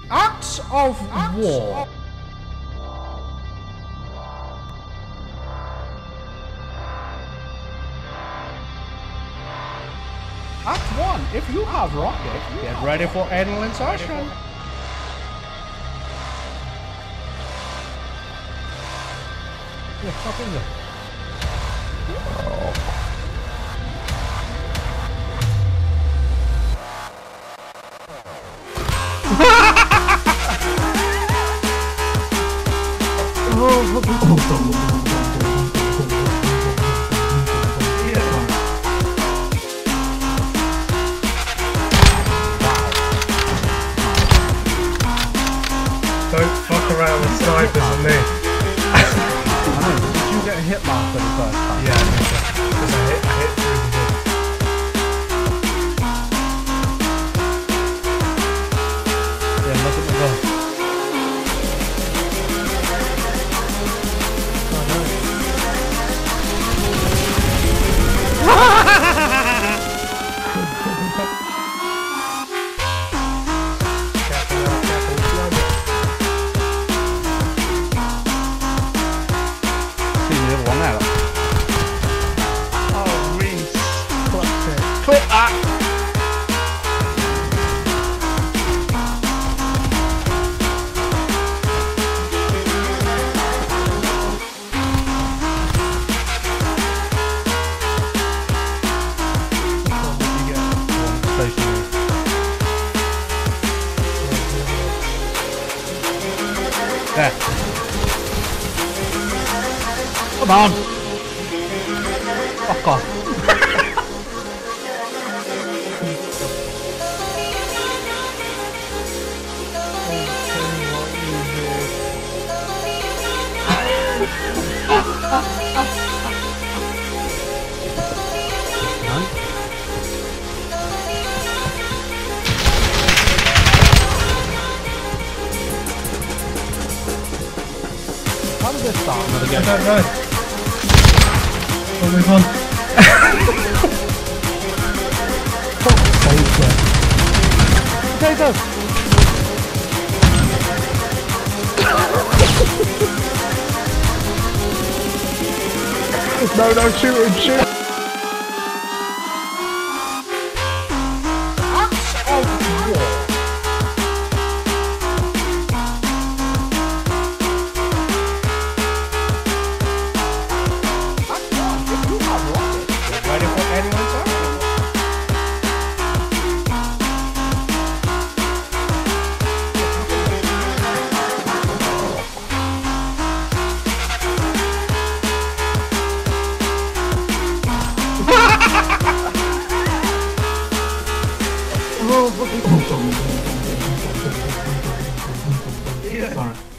Acts of War. Act 1. If you have rocket, get ready for anal insertion. Yeah, hop in there. Don't fuck around with snipers and me. Did you get a hit mark for the first time? Yeah, because I hit through the door. Yeah, look at the gun. Clip that! There. Come on! Fuck off. How did this start? I don't know. We'll move on. Potato! No, shoot him, shoot! Acts of War. Act 1. If you have rocket, get ready for anal insertion. Yeah.